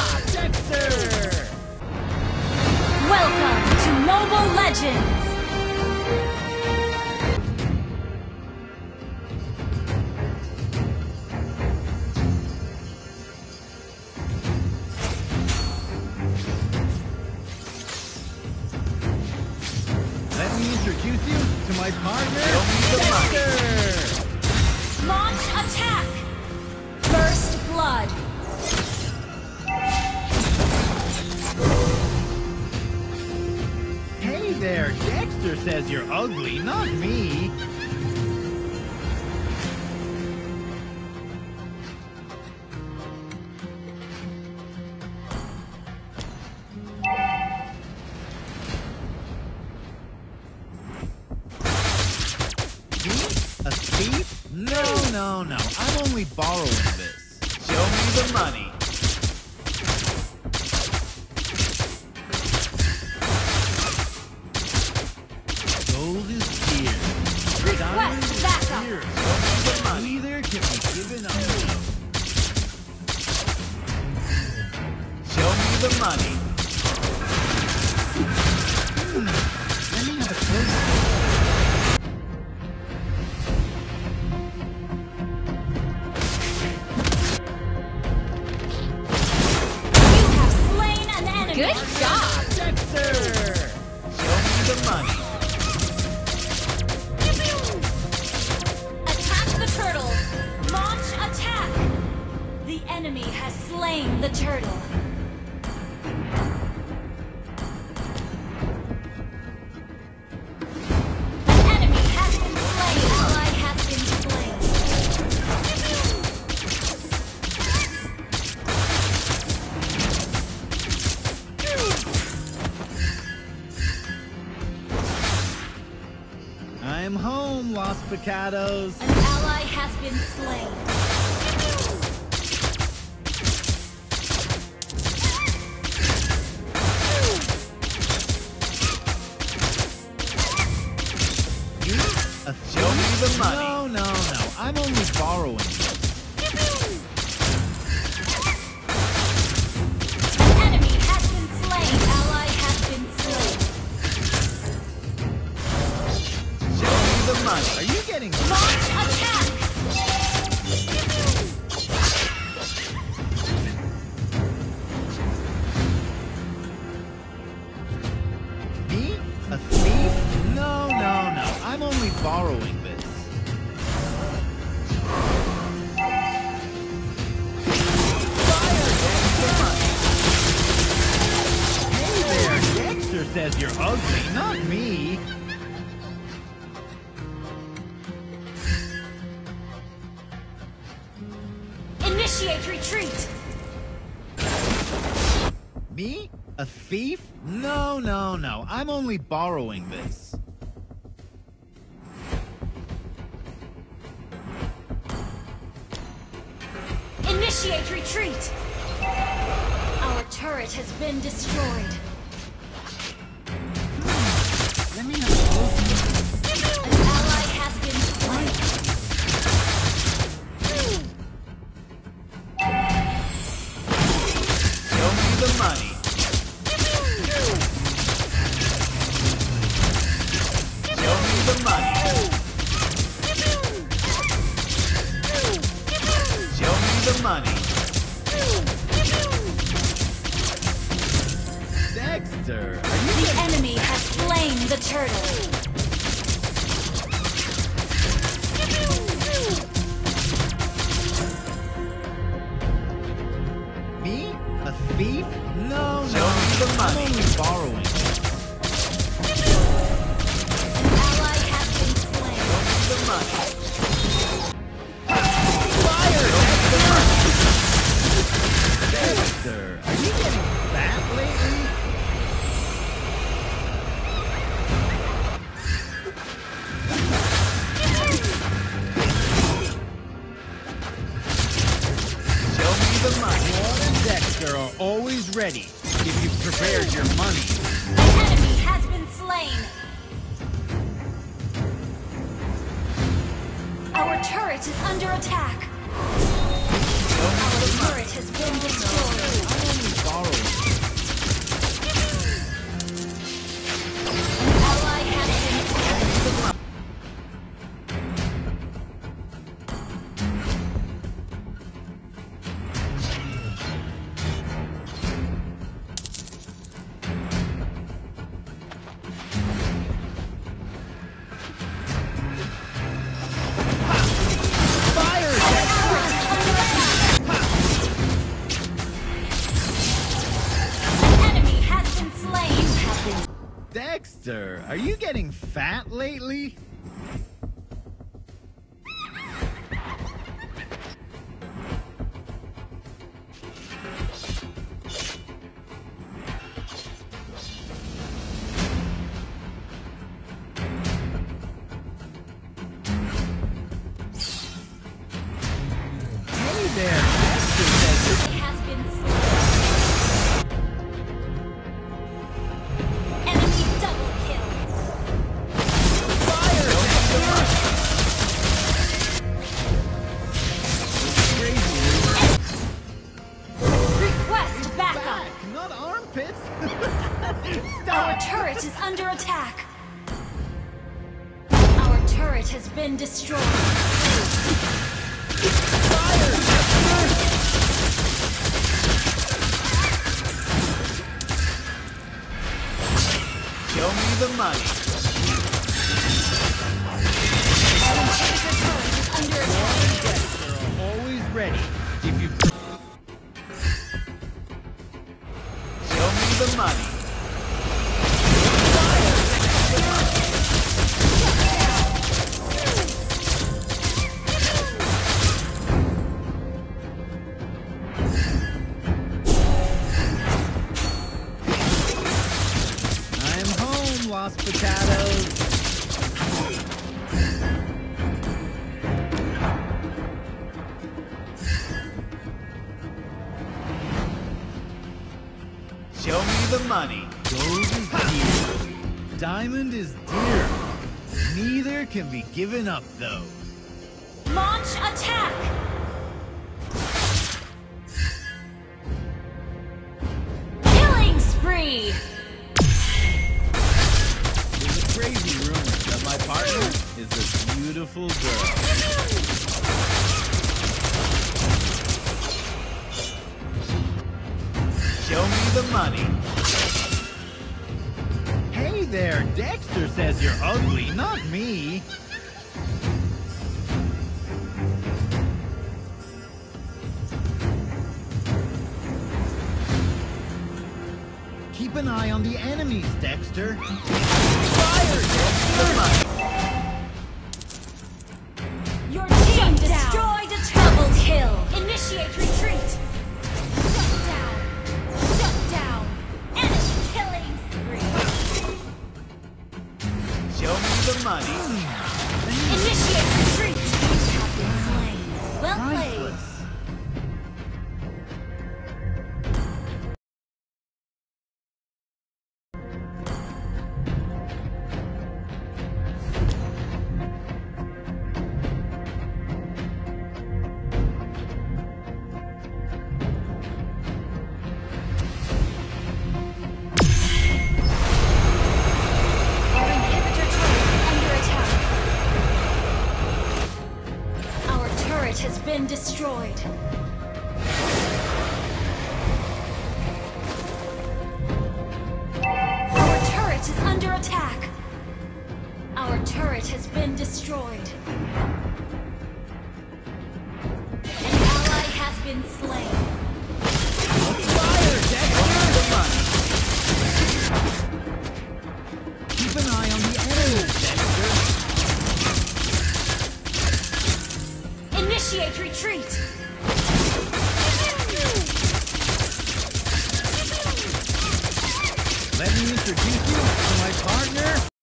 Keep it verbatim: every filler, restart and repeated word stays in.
job, Dexter! Welcome to Mobile Legends! Let me introduce you to my partner, Dexter! Launch attack! First blood! Hey there, Dexter says you're ugly, not me. A thief? No, no, no. I'm only borrowing this. Show me the money. Gold is here. Request backup. Here. Show me the money. Neither can be given up. Show me the money. Hmm. Let me have a close look. Good job! Dexter! Show me the money. Attack the turtle! Launch attack! The enemy has slain the turtle. An enemy has been slain. Ally has been slain. I'm home, Los Picados. An ally has been slain. You? Uh, show me the money. No, no, no. I'm only borrowing this. An enemy has been slain. Ally has been slain. Show me the money. Are you getting Launch attack! me? A thief? No, no, no. I'm only borrowing this. Hey there, Dexter says you're ugly, not me. Initiate retreat! Me? A thief? No, no, no. I'm only borrowing this. Initiate retreat! Our turret has been destroyed. Let me have a close look. An ally has been slain. Show me the money. Show me the money. Show me the money. Dexter, are you The enemy has slain the turtle. me? A thief? No, no. Show me the money. I'm only borrowing. An ally has been slain. The money. Fire! Dexter, are you getting fat lately? Show me the money. Walt and Dexter are always ready if you've prepared your money. An enemy has been slain. Our turret is under attack. Our turret has been destroyed. Dexter, are you getting fat lately? Hey there, Dexter says He has been slain. Enemy double kill. fire, Dexter! Request backup. Back, not armpits. Our Stop. turret is under attack. Our turret has been destroyed. Fire, Dexter! Show me the money. Our inhibitor turret is under attack. Dexter are always ready. If you show me the money. I'm home, Los Potatoes. Show me the money. Gold is dear. Diamond is dear. Neither can be given up, though. Launch attack. Killing spree. There's a crazy rumor that my partner is a beautiful girl. Show me the money. Hey there, Dexter says you're ugly, not me. Keep an eye on the enemies, Dexter. Fire, Dexter! Your team destroyed a double kill. Initiate retreat. Shut down. Shut down. Enemy killing spree. Show me the money. Initiate retreat. You have been slain. Well played. Priceless. Our inhibitor turret is under attack. Our turret has been destroyed. Our turret is under attack. Our turret has been destroyed. An ally has been slain. Fire, Dexter! Keep an eye on the enemies, Dexter. Initiate retreat. Let me introduce you to my partner,